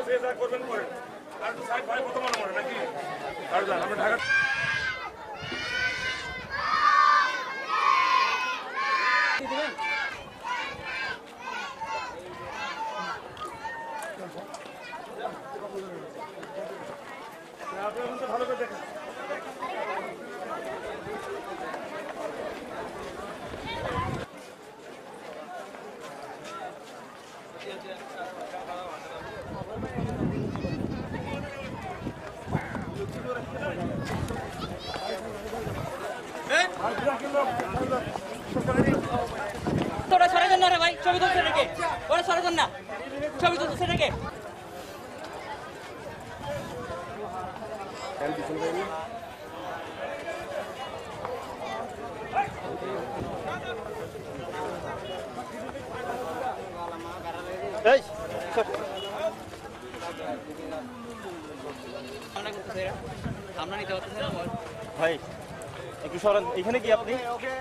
ভালো করে দেখেন। তোরা সরে যান না রে ভাই, ছবি তুলছে রেখে ওরা সরে যান না, ছবি তুলছে রেখে আমরা নিতে পারতেছি না ভাই একটু সরেন, এখানে কি আপনি?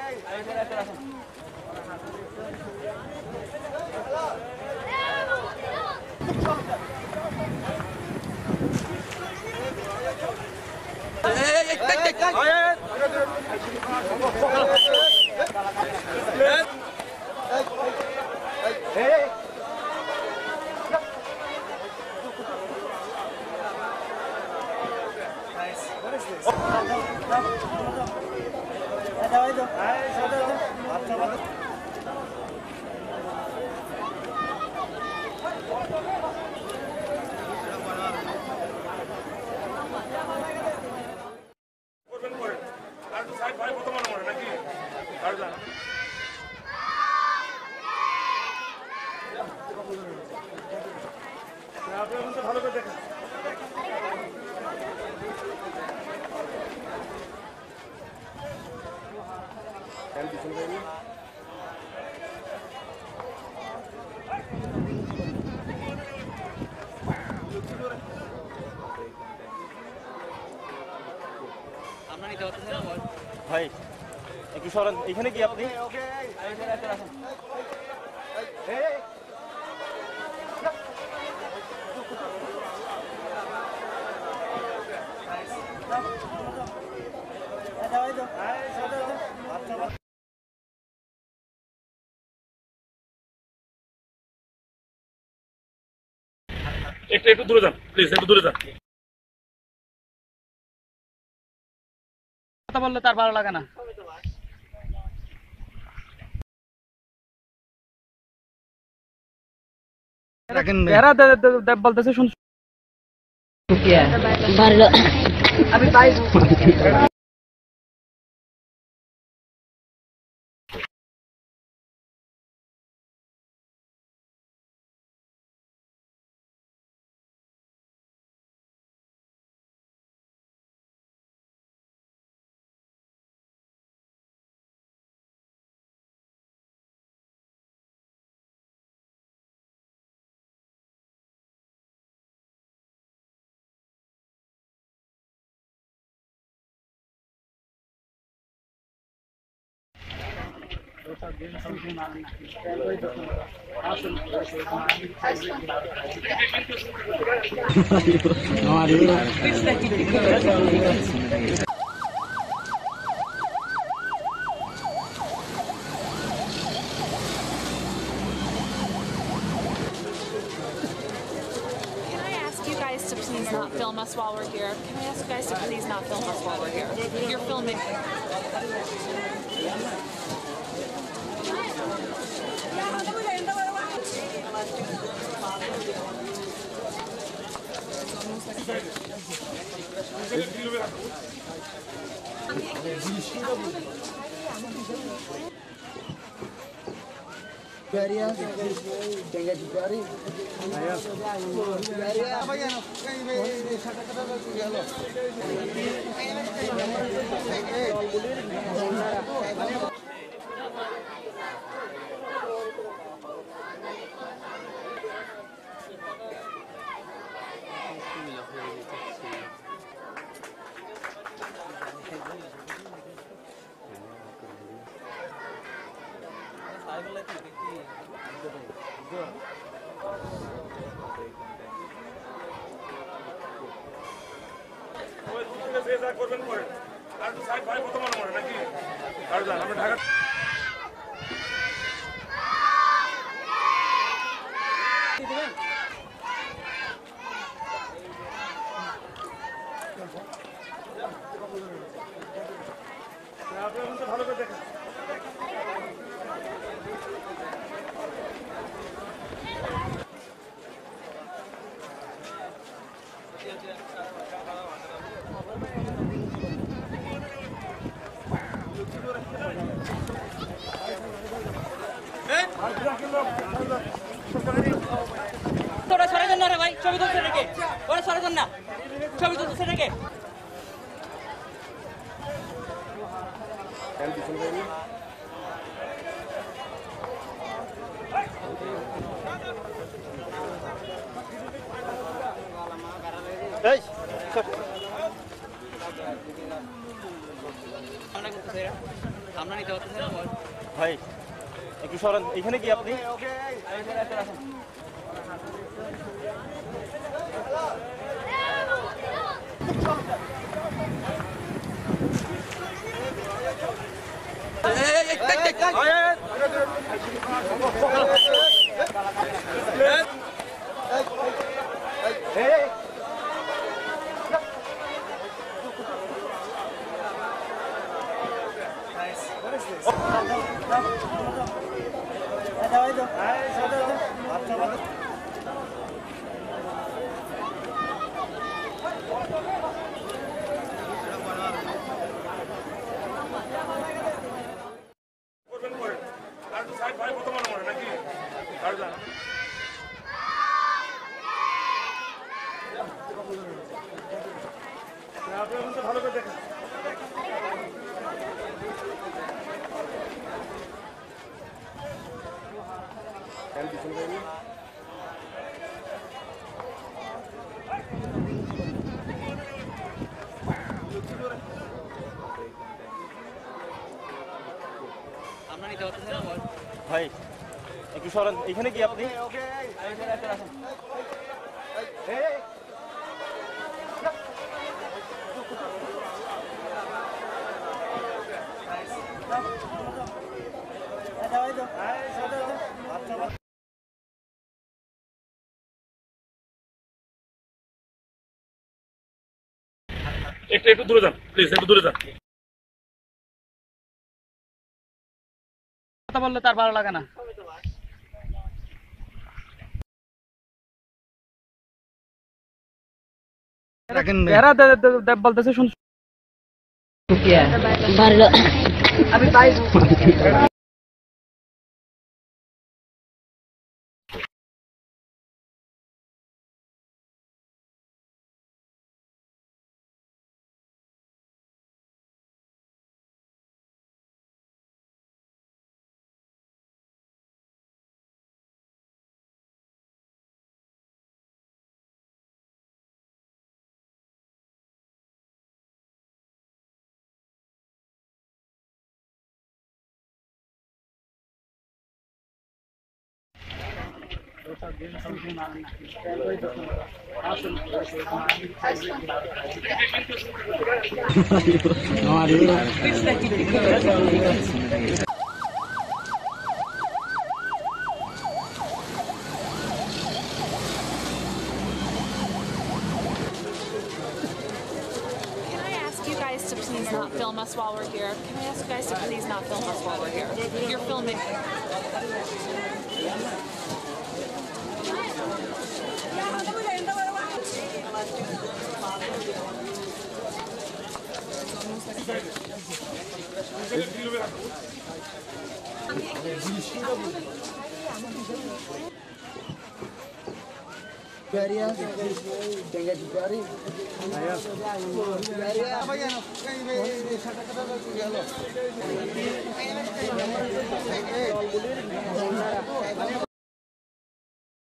ভালো করে দেখেন। আমরা নিতে পারতেছি না ভাই একটু সরেন, এখানে কি আপনি? একটু দূরে যান প্লিজ, একটু দূরে যান। কথা বললে তার ভালো লাগে না। বলতেছে আমি To please not film us while we're here. Can I ask you guys to please not film us while we're here? You're filming. সে যা করবেন করেন। আর তো সাহেব ভাই কত মনে মনে নাকি? আর যান আমরা ঢাকা আপনারা কিন্তু ভালো করে দেখেন। তোরা সরে যান না রে ভাই, ছবি তুলছে রেখে ওরা সরে যান না, ছবি তুলছে রেখে। এই আমরা নিতে পারতেছি না বল ভাই একটু সরান, এখানে কি আপনি? করবেন করেন। আর তো সাহেব ভাই কত মনে মনে নাকি? আর যান আপনারা কিন্তু ভালো করে দেখেন। আমরা নিতে পারতেছি না বল ভাই একটু সরান, এখানে কি আপনি? একটু দূরে যান প্লিজ, একটু দূরে যান। কথা বললে তার ভালো লাগে না। এরা বলতেছে শুন Can I ask you guys to please not film us while we're here? Can I ask you guys to please not film us while we're here? You're filming.